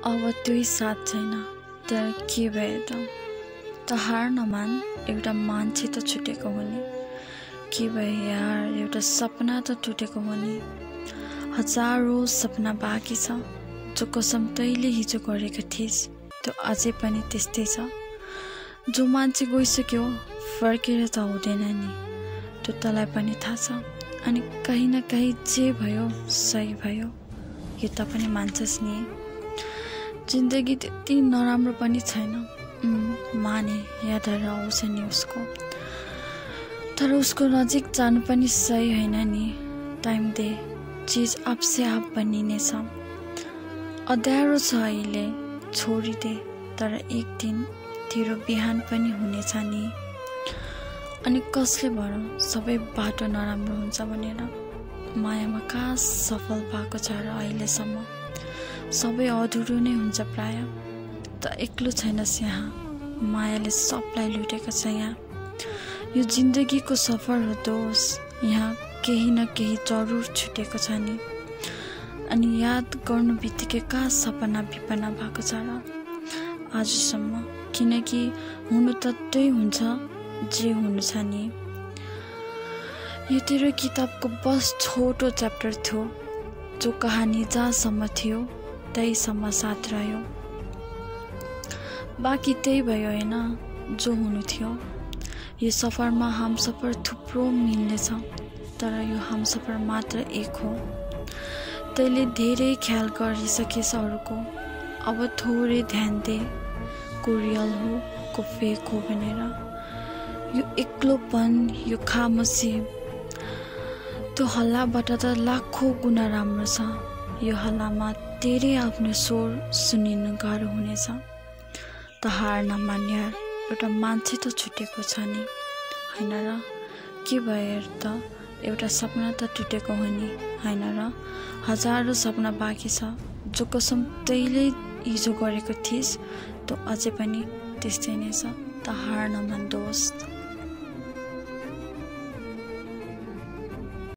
अब त्यही साथ छैन तर के भए त हार नमान एउटा मान्छे त छुटेको हो नि के भए यार एउटा सपना त टुटेको हो नि हजारौं सपना बाँकी छ जो कसम तैले हिजो गरेको थिइस् त्यो अझै पनि त्यस्तै छ जो मान्छे गइसक्यो फर्केर त हुँदैन नि त्यो तँलाई पनि थाहा छ अनि कहीँ न कहीँ जे भयो सही भयो यो त पनि मान्छस् नि जिन्दगी त्यति नराम्रो पनि छैन माने यादहरू आउँछ नि उसको तर उसको नजिक जानु पनि सही होइन नि टाइम दे चीज आपसे आप बनिनेछ अँध्यारो छ अहिले छोडिदे तर एक दिन तेरो बिहान पनि हुनेछ नि अनि कसले भनौँ सबै बाटो नराम्रो हुन्छ भनेर मायामा कहाँ सफल भएको छ र अहिलेसम्म सबै अधुरो नै हुन्छ प्राय त एक्लो छैनस् यहाँ मायाले सबलाई लुटेको छ यहाँ यो जिन्दगीको सफर हो दोस्त यहाँ केही न केही जरुर छुटेको छ नि अनि याद गर्नु बित्तिकै कहाँ सपना विपना भएको छ र आजसम्म किनकि हुनु त त्यही हुन्छ जे हुनु छ नि यो तेरो किताबको बस छोटो च्याप्टर थियो जो कहानी जहाँसम्म थियो त्यहीसम्म साथ रह्यो बाँकी त्यही भयो होइन जो हुनु थियो यो सफरमा हमसफर थुप्रो मिल्नेछ तर यो हमसफर मात्र एक हो तैले धेरै ख्याल गरिसकेछ अरूको अब थोरै ध्यान दे को रियल हो को फेक हो भनेर यो एक्लोपन यो खामोशी त्यो हल्लाबाट त लाखौं गुणा राम्रो छ यो हल्लामा तेरै आफ्नो स्वर सुनिनु गाह्रो हुनेछ त हार नमान यार एउटा मान्छे त छुटेको छ नि हैन र के भएर त एउटा सपना त टुटेको हो नि हैन र हजारौं सपना बाँकी छ जो कसम तैले हिजो गरेको थिइस् त्यो अझै पनि त्यस्तै नै छ त हार नमान दोस्त